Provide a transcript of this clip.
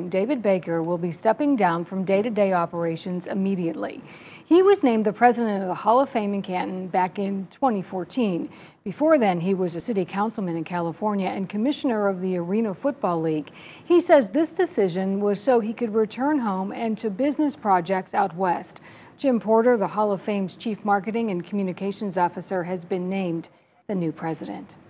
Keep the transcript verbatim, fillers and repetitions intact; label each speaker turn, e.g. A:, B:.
A: David Baker, will be stepping down from day-to-day operations immediately. He was named the president of the Hall of Fame in Canton back in twenty fourteen. Before then, he was a city councilman in California and commissioner of the Arena Football League. He says this decision was so he could return home and to business projects out west. Jim Porter, the Hall of Fame's chief marketing and communications officer, has been named the new president.